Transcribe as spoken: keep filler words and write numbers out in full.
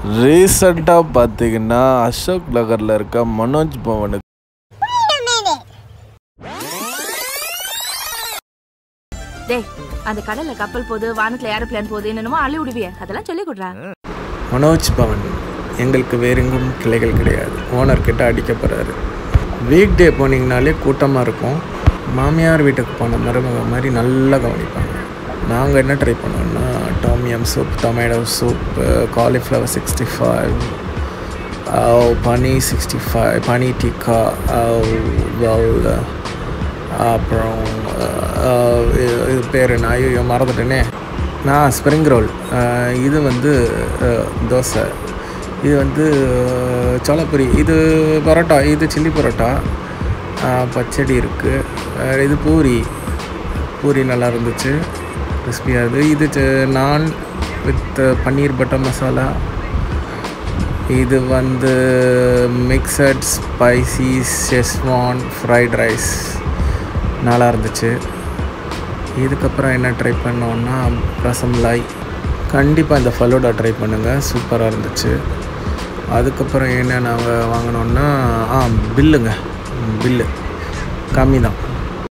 ரீசெண்டாக பார்த்தீங்கன்னா அசோக் நகரில் இருக்க மனோஜ் பவனுக்கு டேய் அந்த கடல்ல கப்பல் போகுது வானத்துல ஏரோப்ளேன் போகுது என்னமோ அள்ளி விடுவியே அதெல்லாம் சொல்லி கொடுறா. மனோஜ் பவன் எங்களுக்கு வேற எங்கும் கிளைகள் கிடையாது. ஓனர் கிட்ட அடிக்க போகிறாரு. வீக் டே போனீங்கனாலே கூட்டமாக இருக்கும். மாமியார் வீட்டுக்கு போன மருமக மாதிரி நல்லா கவனிப்பாங்க. நாங்கள் என்ன ட்ரை பண்ணோம்னா tom yum soup, tomato soup, cauliflower sixty five, paneer sixty five, paneer tikka, அப்புறம் இது பேர் என்ன ஐயோ மறந்துட்டேனே நான் ஸ்ப்ரிங் ரோல், இது வந்து தோசை, இது வந்து சோளப்பொரி, இது பரோட்டா, இது சில்லி பரோட்டா, பச்சடி இருக்குது, இது பூரி பூரி நல்லா இருந்துச்சு கிறிஸ்பியாக. இது நான் வித் பன்னீர் பட்டர் மசாலா, இது வந்து mixed spicy Schezwan fried rice நல்லா இருந்துச்சு. இதுக்கப்புறம் என்ன ட்ரை பண்ணோன்னா ரசமலாய். கண்டிப்பாக இந்த ஃபலூடா ட்ரை பண்ணுங்கள், சூப்பராக இருந்துச்சு. அதுக்கப்புறம் என்ன நாங்கள் வாங்கினோன்னா ஆ பில்லுங்க பில்லு கம்மி தான்.